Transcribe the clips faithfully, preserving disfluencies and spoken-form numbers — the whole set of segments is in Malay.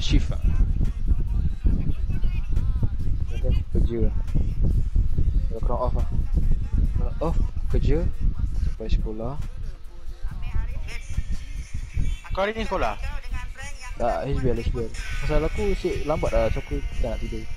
shift lah. Jadi aku kerja lah. Kalau kena off lah. Kalau off, kerja sampai sekolah. Kau hari ni sekolah? Tak, H B L, H B L. Pasal aku asyik lambat lah, so aku tak nak tidur.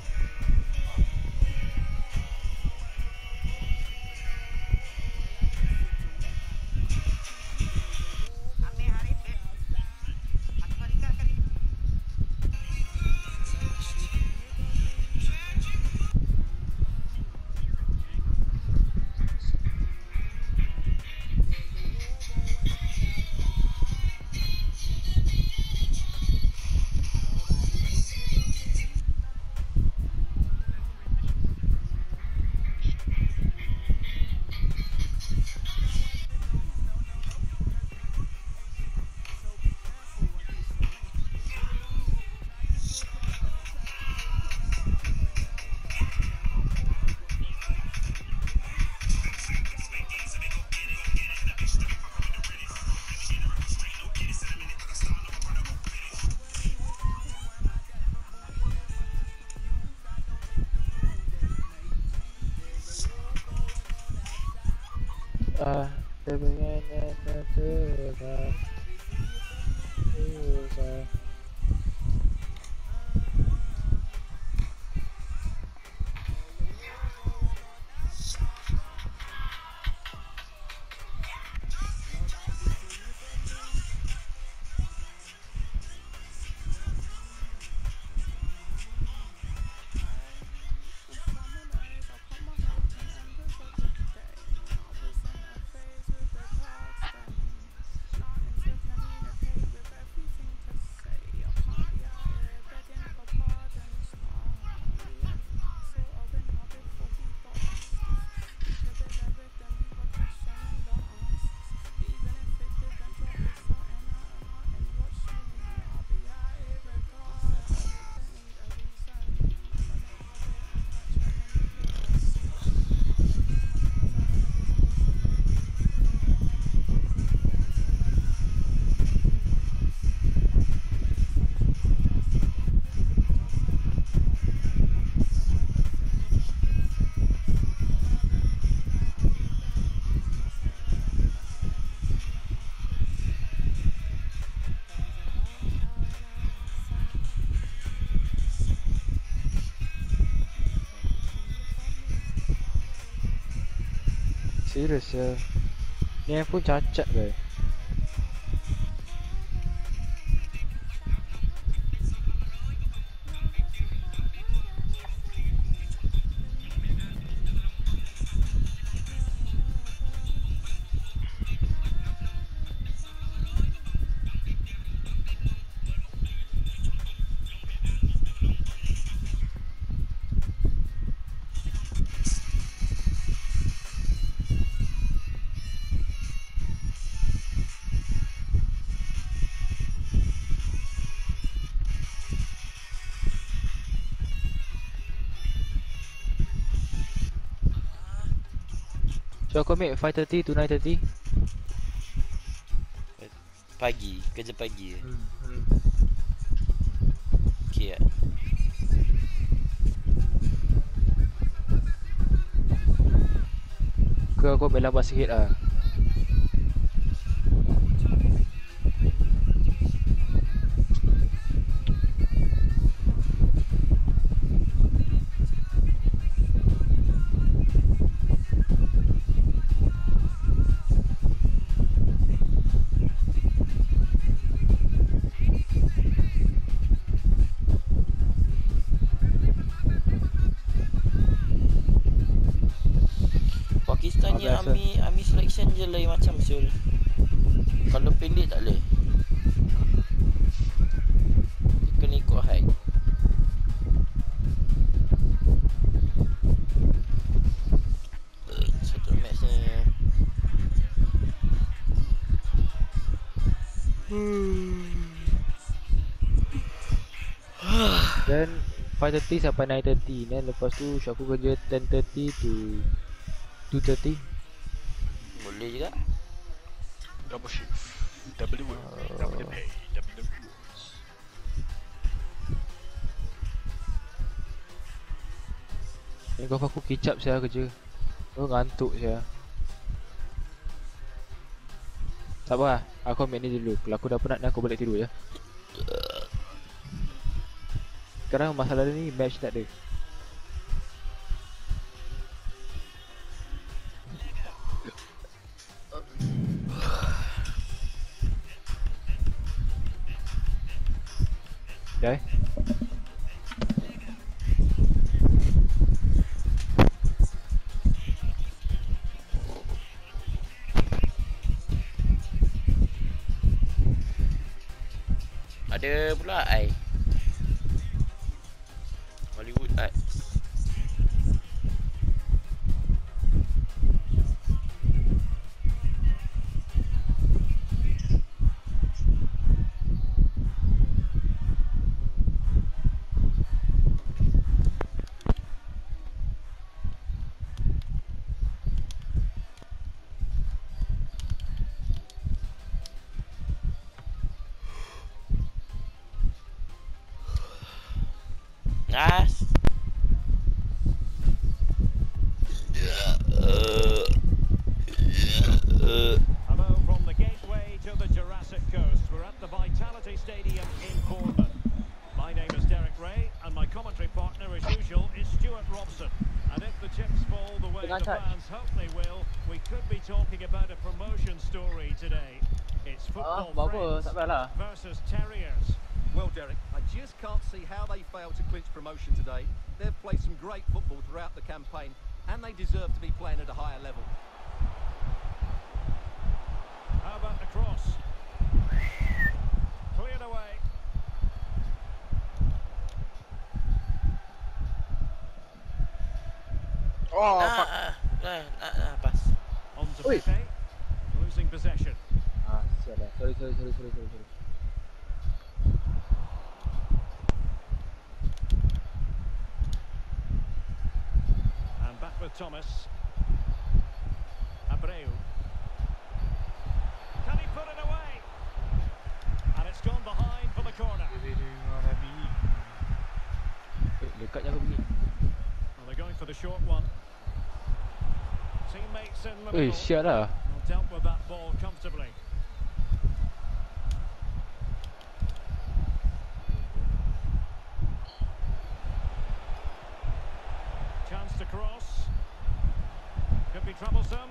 Ah, sebenarnya tak sebab susah. Serius ya. Ni handphone cacat guys. So aku ambil five thirty to nine thirty. Pagi, kerja pagi eh? Hmm, hmm. Okay lah. Ke aku ambil lambat sikit lah. Pakistan ni Ah, biasa. army, army selection je lain macam Syul. Kalau pendek tak boleh. Dia kena ikut height. Eh, Satu match ni Then five thirty sampai nine thirty. Then lepas tu aku kerja ten thirty to two thirty. boleh juga. Double shift. Double work. Double pay. Double rules. Ni kau aku kicap saya kerja. Aku ngantuk saya. Tak apa lah, aku ambil ni dulu. Kalau aku dah penat ni aku balik tidur je. Sekarang masalah dia ni match tak ada. Dah eh? Ada pula ai. Hollywood art. Gas. Hello from the gateway to the Jurassic Coast. We're at the Vitality Stadium in Bournemouth. My name is Derek Ray, and my commentary partner, as usual, is Stuart Robson. And if the chips fall the way the fans hope they will, we could be talking about a promotion story today. It's football friends versus Terriers. Well, Derek, I just can't see how they failed to clinch promotion today. They've played some great football throughout the campaign, and they deserve to be playing at a higher level. How about the cross? Cleared away. Oh, Ah, fuck. ah, ah, ah, ah, pas. On to Oi. Pepe. Losing possession. Ah, sial lah. Sorry, sorry, sorry, sorry, sorry, sorry. And back with Thomas. Abreu. Can he put it away? And it's gone behind for the corner. Eh, dekatnya aku pergi. Well, they're going for the short one. Teammates in the Eh, middle. sial lah. Well, dealt with that ball comfortably. Chance to cross. Could be troublesome.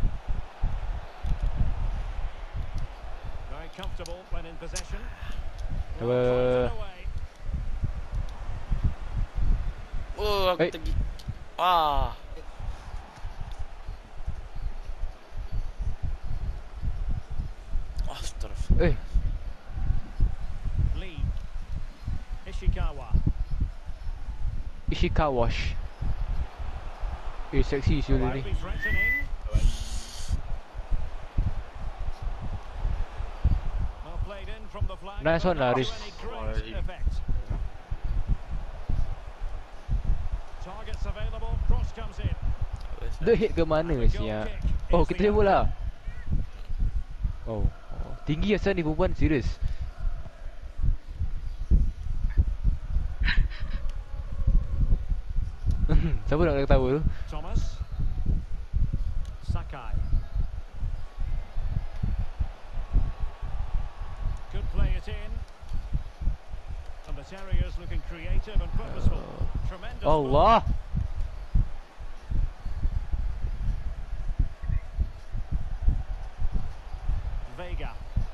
Very comfortable when in possession. Well, Coba. drives it away. Oh, aku Eh. tergi. Ah. Astaghfirullah. Eh, Lee. Ishikawa. Ishikawash. Eh, seksi siul Might ni. be threatening. Well played in from the flank. Nice one, but not Laris. to any great effect. Targets available. Cross comes in. Dia hit ke mana siap? Oh, kita jemput bola. Oh, oh. Tinggi asal ni perempuan, serius. Siapa nak ketawa tu? Thomas. Sakai. Could play it in. And the Terriers looking creative and purposeful. Tremendous. Allah. Vega.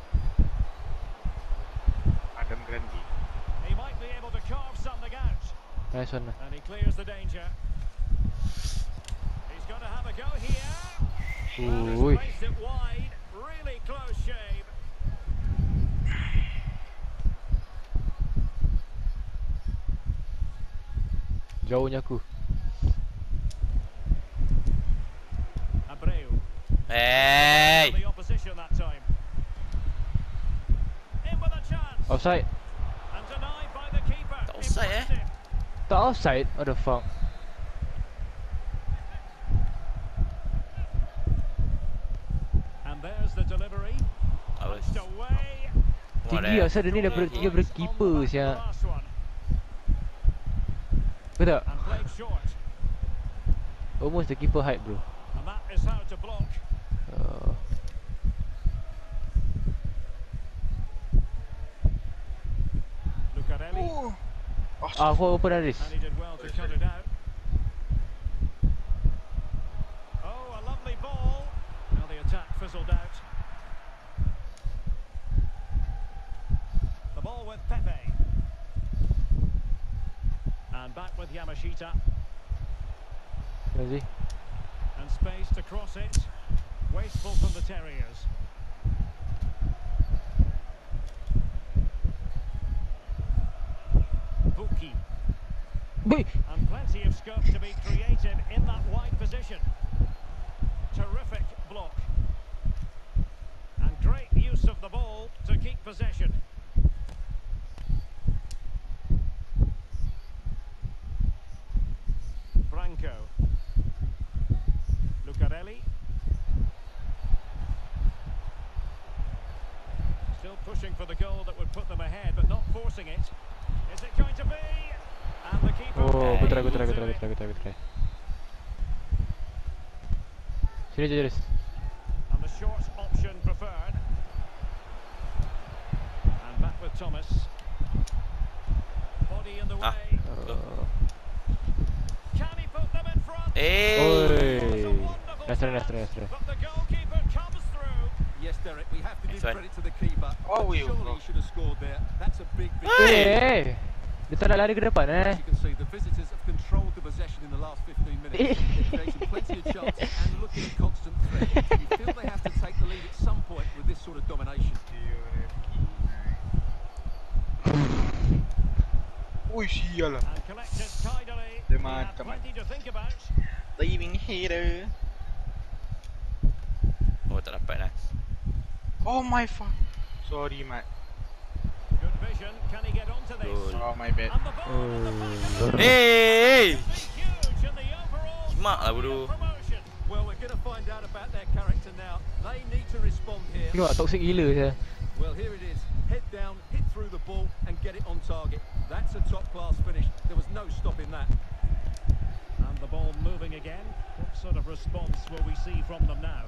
Adam Grandi. He might be able to carve something out. Nice one. And he clears the danger. He's going to have a go here. Well, he's Ui. placed it wide. Really close shave. Jauhnya aku. Abreu. Hey. The opposition that time. In with a chance. Offside. And denied by the keeper. Tak offside, eh? Impressive. Tak offside? What the fuck? And there's the delivery. Awas. Punched away. Tinggi asal dia ni daripada dia daripada keeper siap. Last one. Betul tak? And played short. Almost the keeper height, bro. And that is how to block. Uh, Lucarelli. Oh. Oh, ah, aku open Aris. And he did well to cut it out. Oh, a lovely ball. Now the attack fizzled out. The ball with Pepe. And back with Yamashita. Where is he? And space to cross it. Wasteful from the Terriers. Buki. Boy! And plenty of scope to be creative in that wide position. Terrific block. And great use of the ball to keep possession. Branco. Lucarelli. Still pushing for the goal that would put them ahead, but not forcing it. Is it going to be? And the keeper. Oh, aku try, aku try, aku will try, do aku try, it. aku try, aku try. Sini je, Aris. And the short option preferred. And back with Thomas. Body in the Ah. way. Uh, Can he put them in front? Eh. Oi. Nice try, nice try, nice try. But the goalkeeper comes through. Yes, Derek, we have to give Nice one. credit to the keeper. Oh, But we- surely he should have scored there. That's a big, big... Eh, eh. Dia tak nak lari ke depan, eh. As you can see, the visitors have controlled the possession in the last fifteen minutes. They've created plenty of chances and looking a constant threat. You feel they have to take the lead at some point with this sort of domination. Ui, sial lah. And collected tidily. Dia He had macam- plenty to think about. Diving header. Oh, tak dapat lah. Oh my fuck. Sorry, Mat. Good vision. Can he get onto this? Goal. Oh my bad. And the ball in the back of the Eh. net. Huge in the overall Mak lah, story bodoh. of promotion. Well, we're going to find out about their character now. They need to respond here. Tengok, toxic gila saya. Well, here it is. Head down, hit through the ball and get it on target. That's a top-class finish. There was no stopping that. And the ball moving again. What sort of response will we see from them now?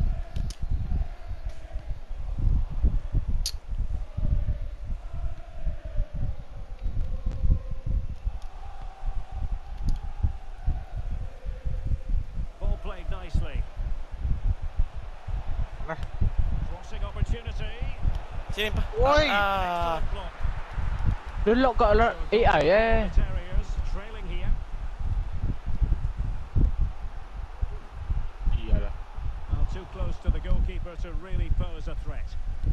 Ball played nicely. Nah. Crossing opportunity. Sini pa. Oi. Ah. Excellent block. Dia lock kat lo- A I, eh. The Terriers trailing here. Iyalah. Well, too close to the goalkeeper to really pose a threat.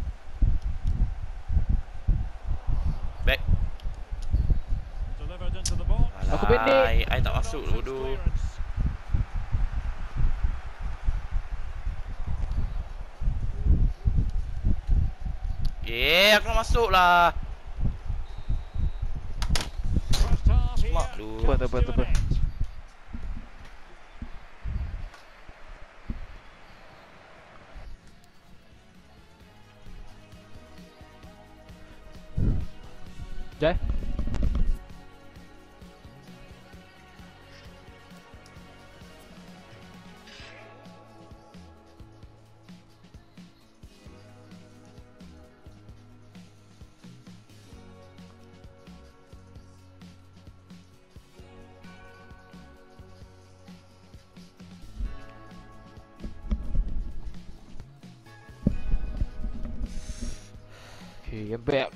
Back. Delivered into the box. Aku pendek. Alah, I tak masuk Nonsense bodoh. clearance. Eh, aku nak masuk lah. First half here Smart lu. comes Tepat, tepat, to an tepat. end. Jai. Okay, I'm back.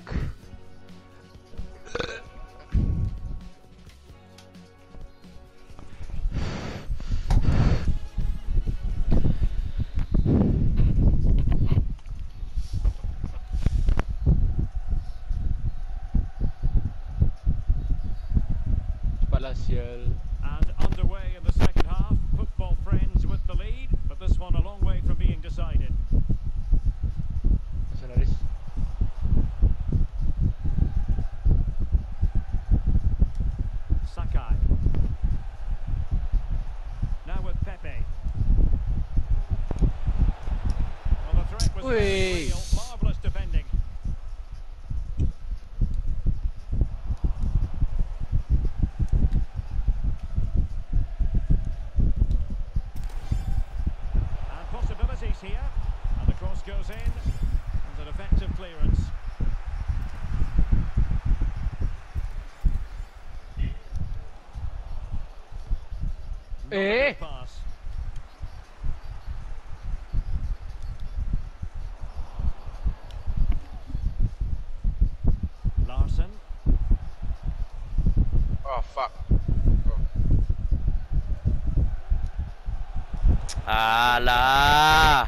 Cepatlah sial. And underway in the second half. Football friends with the lead, but this one a long way from being decided. Pasal Aris. Sakai. Now with Pepe. Well, the threat was very Oi. real. Marvellous defending. Not a Eh. good pass. Larson. Oh fuck. Alah.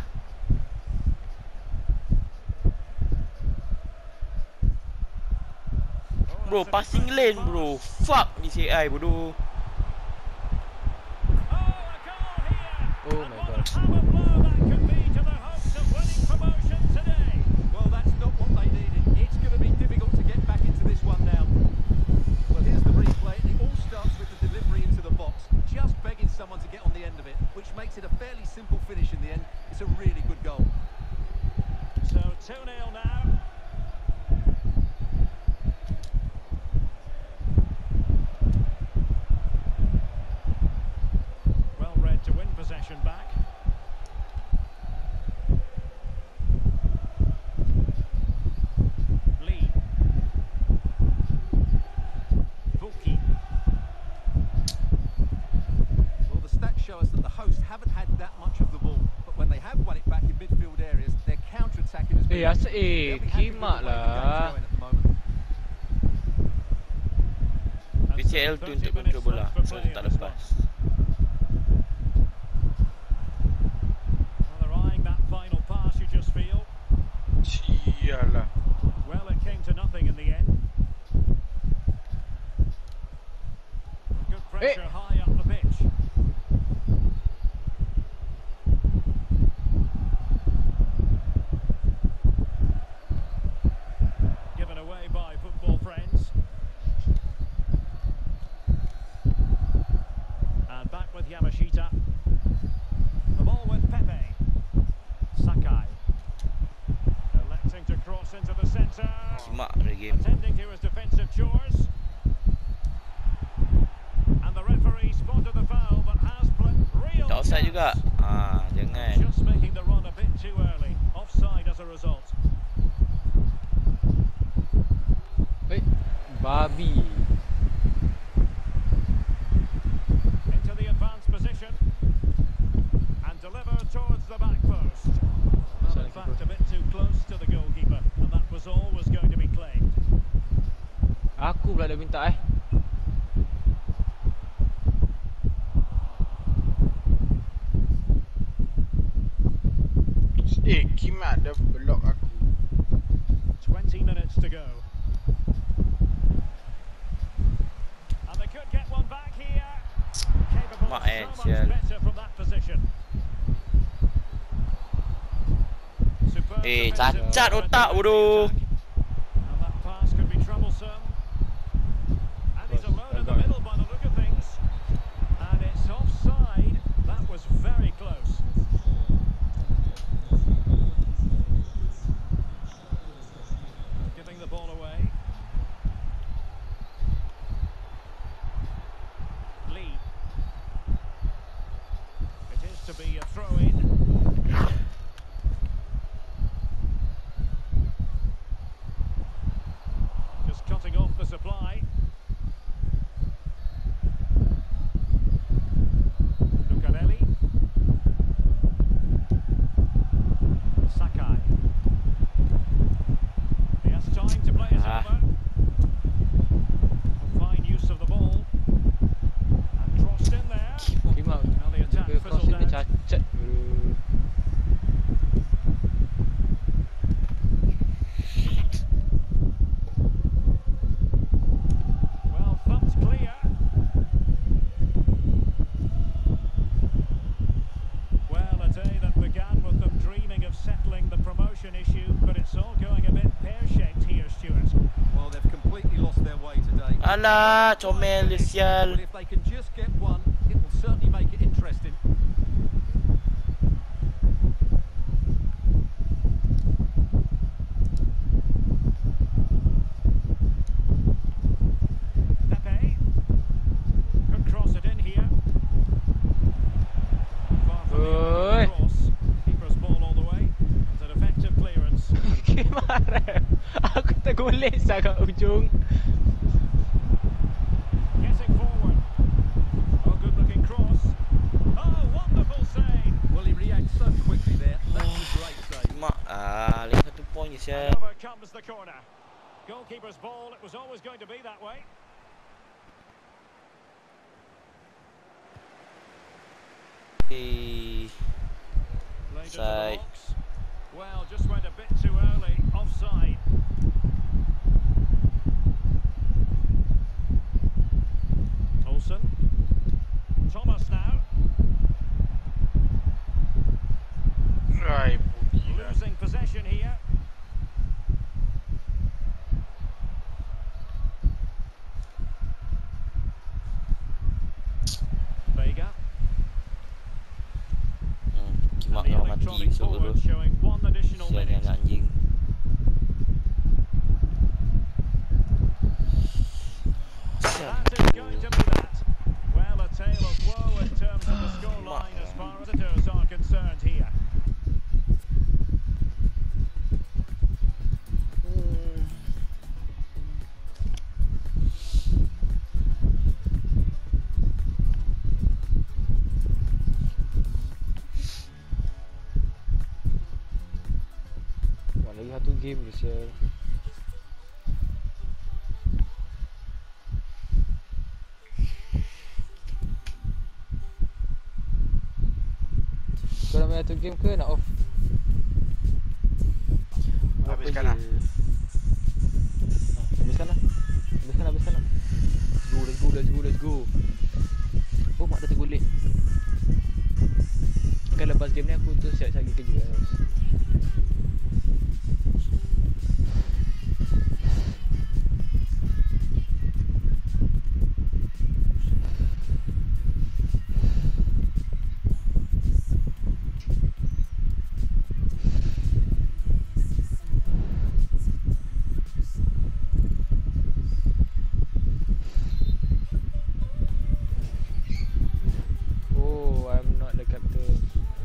Bro, passing lane bro. Fuck D C I bodoh. Oh my god. Well, that's not what they needed. It's going to be difficult to get back into this one now. Well, here's the replay. It all starts with the delivery into the box. Just begging someone to get on the end of it, which makes it a fairly simple finish in the end. It's a really good goal. So two nil now. Well read to win possession back. Lee. Buki. Well, the stats show us that the hosts haven't had that much of the ball, but when they have won it back in midfield areas, their counter-attacking has been... Eh, asal eh, They'll be happy with the way kimak the game's lah. going at the moment. D C L tu untuk control bola. So dia tak lepas. Well, they're eyeing that final pass, you just feel. Sialah. Well, it came to nothing in the end. Good pressure high up the pitch. Given away by football friends. And back with Yamashita. The ball with Pepe. Sakai. Electing to cross into the centre. Simak the game. Attending to his defensive chores. And the referee spotted the foul but has played real Tak offside chance. juga. Ah, jangan. Just making the run a bit too early. Offside as a result. Eh, babi. Into the advanced position. And delivered towards the back post. Well, in fact, a bit too close to the goalkeeper. And that was always going to be claimed. Aku pula dah minta eh. Eh, kimak dah block aku. twenty minutes to go. And they could get one back here. Capable Mak of eh, so sial. much better from that position. Superb Eh, defensive cacat play otak to the bodoh. attack. And that pass could be troublesome. And he's alone in the middle by the look of things. And it's offside. That was very close. Giving the ball away. Lee. It is to be a throw-in. Just cutting off the supply. Lucarelli. Sakai. He has time to play his Ah. over. Fine use of the ball. And crossed in there. Kimak. Now the attack Dia cross fizzled ni out. cacat. bro. Well, thumped clear. Well, a day that began with them dreaming of settling the promotion issue, but it's all going a bit pear-shaped here, Stuart. Well, they've completely lost their way today. Alah, comel dia sial. But if they can just get one, it will certainly make it interesting. Pepe could cross it in here. Far from the Oi. ideal cross. Keeper's ball all the way. It's an effective clearance. Kimak ref. Aku tergolek sah kat ujung. Getting forward. Oh, good looking cross. Ah, lagi satu point je sial. And over comes the corner. Goalkeeper's ball, it was always going to be that way. Eh, Played into the Side. box. Well, just went a bit too early. Offside. Olsen. Thomas now. Ay, puti lah. Losing possession here. Vega. hmm, kimak And the kau mati electronic besok dulu. forward showing one additional Sial minute. anak anjing. Sial. That is going to be that. Well, a tale of woe in terms of the scoreline as far as visitors are concerned here. Hmm. Wah, lagi satu game je sial. Kau nak main satu game ke nak off? Habiskan lah. Habiskan lah. Habiskan lah, habiskan lah. Let's go, let's go, let's go, let's go. Oh, mak dah tergulit. Kan lepas game ni aku tu siap-siap pergi kerja lah. Oh, I'm not the captain.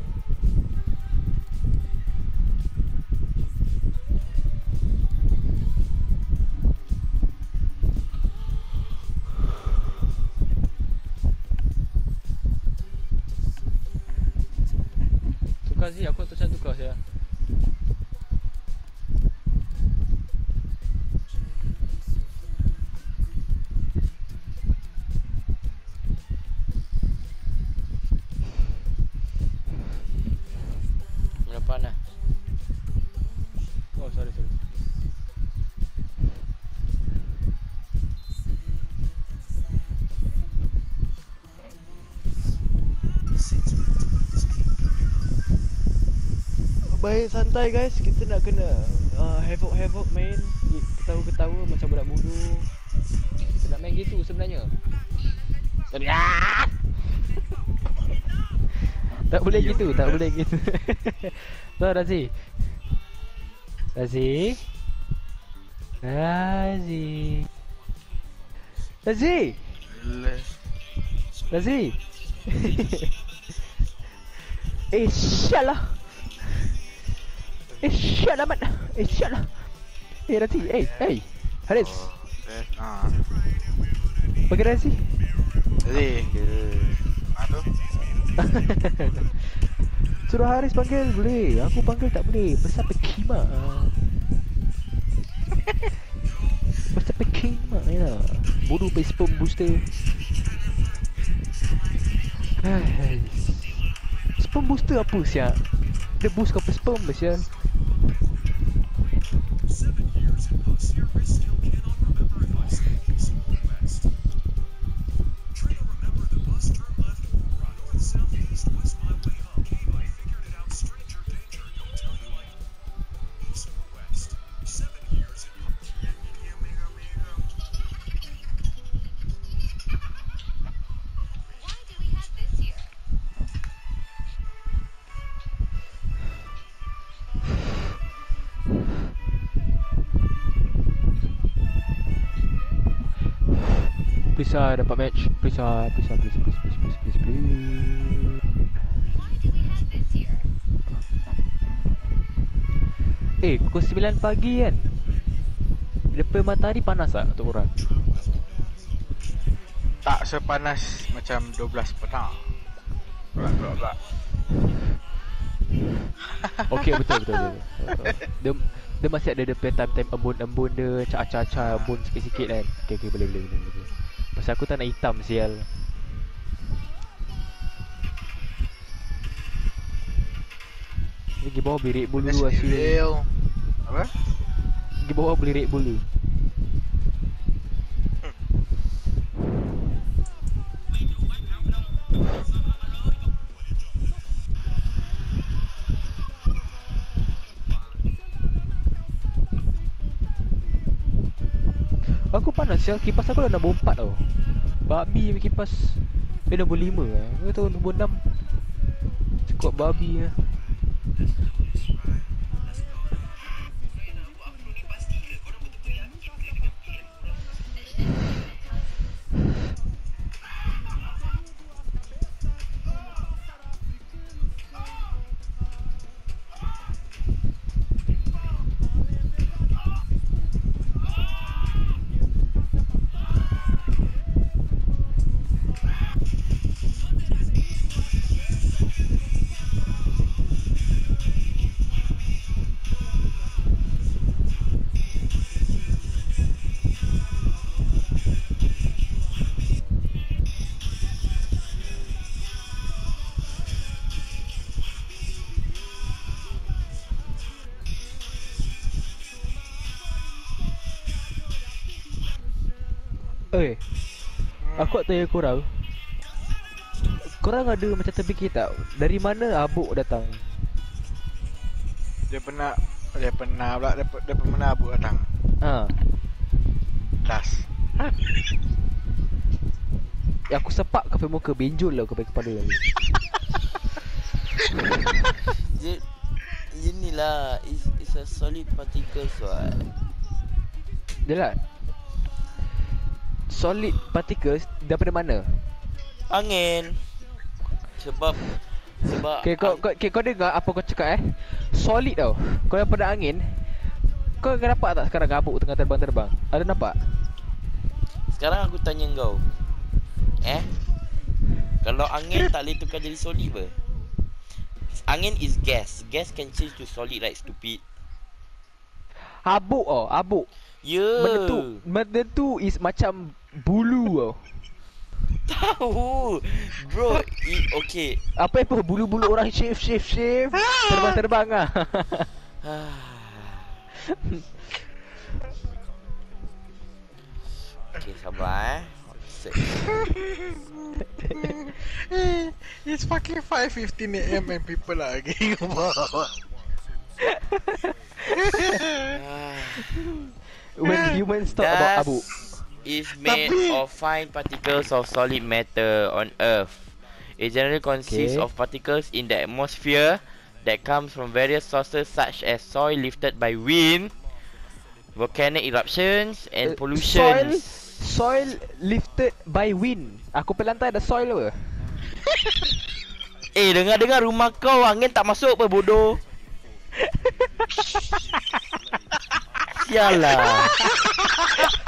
Tukar sih, aku tak macam tukar saya. Berapa lah? Oh, sorry, sorry. Baik, santai guys. Kita nak kena uh, havoc-havoc main. Ketawa-ketawa macam budak bodoh. Kita nak main gitu sebenarnya. Sorry. Ah! Tak boleh gitu, tak boleh gitu. So, Razi. Razi. Razi. Razi. Razi. Eh, syatlah. Eh, syatlah mat. Eh, syatlah. Eh, Razi. Eh, hey. Haris. Eh, ah. Pakai Razi. Jadi, aduh. Suruh Haris panggil boleh. Aku panggil tak boleh. Besar pekima. Besar pekima ya. Bodoh pay spam booster. Hai. Spam booster apa siap? Dia boost kau spam siap. Please ah, dapat match. Please ah, please ah, please, please, please, please, please, please. Eh, pukul sembilan pagi kan? Depan matahari panas tak untuk orang? Tak sepanas macam dua belas petang. Berat, berat, berat. Okey, betul betul betul. Uh, dia dia masih ada dia punya time-time embun-embun dia, acah-acah embun sikit-sikit kan. Okey okey boleh boleh boleh boleh. Pasal aku tak nak hitam sial. Ni pergi bawah beli Red Bull dulu asyik. Real. Apa? Pergi bawah beli Red Bull dulu. Aku panas sial, kipas aku dah nombor empat tau. Babi punya kipas. Eh nombor lima lah. Aku tahu nombor enam. Cukup babi lah. Eh, aku nak tanya korang. Korang ada macam terfikir tak dari mana Abuk datang? Dia pernah dia pernah pula dia, dia pernah Abuk datang. Ha. Last. Ya, aku sepak kau muka benjol lah kau pakai kepala lagi. Dia inilah is is a solid particles what. Jelas. Solid particles daripada mana? Angin. Sebab sebab Okay, kau, kau, okay, kau dengar apa kau cakap eh. Solid tau. Kau daripada angin. Kau akan nampak tak sekarang Abuk tengah terbang-terbang? Ada nampak? Sekarang aku tanya kau. Eh? Kalau angin tak boleh tukar jadi solid apa? Angin is gas. Gas can change to solid right, stupid. Abuk oh, Abuk. Ya. Benda tu, benda tu is macam bulu tau. Tahu. Bro, it, okay. Apa apa bulu-bulu orang shave shave shave terbang-terbang ah. Okay, sabar eh. It's fucking five fifteen A M and people are arguing about. When humans talk about Abuk. Is made Tapi- of fine particles of solid matter on Earth. It generally consists Okay. of particles in the atmosphere that comes from various sources such as soil lifted by wind, volcanic eruptions and Uh, pollution. Soil, soil lifted by wind. Aku pelantai ada soil apa? Eh, dengar-dengar rumah kau angin tak masuk apa bodoh. Sialah.